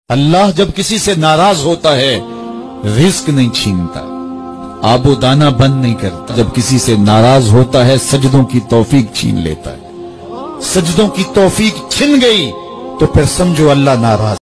अल्लाह जब किसी से नाराज होता है रिस्क नहीं छीनता, आबो दाना बंद नहीं करता। जब किसी से नाराज होता है सजदों की तौफीक छीन लेता है। सजदों की तौफीक छिन गई तो फिर समझो अल्लाह नाराज।